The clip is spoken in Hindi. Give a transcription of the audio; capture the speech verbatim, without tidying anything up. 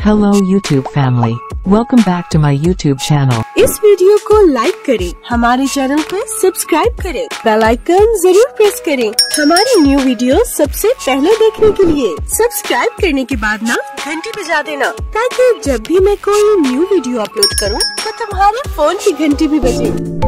Hello YouTube family, welcome back to my YouTube channel. इस वीडियो को लाइक करें, हमारे चैनल को सब्सक्राइब करें, बेल आइकन जरूर प्रेस करें हमारी न्यू वीडियो सबसे पहले देखने के लिए। सब्सक्राइब करने के बाद ना घंटी बजा देना, ताकि जब भी मैं कोई न्यू वीडियो अपलोड करूं तो तुम्हारे फोन की घंटी भी बजे।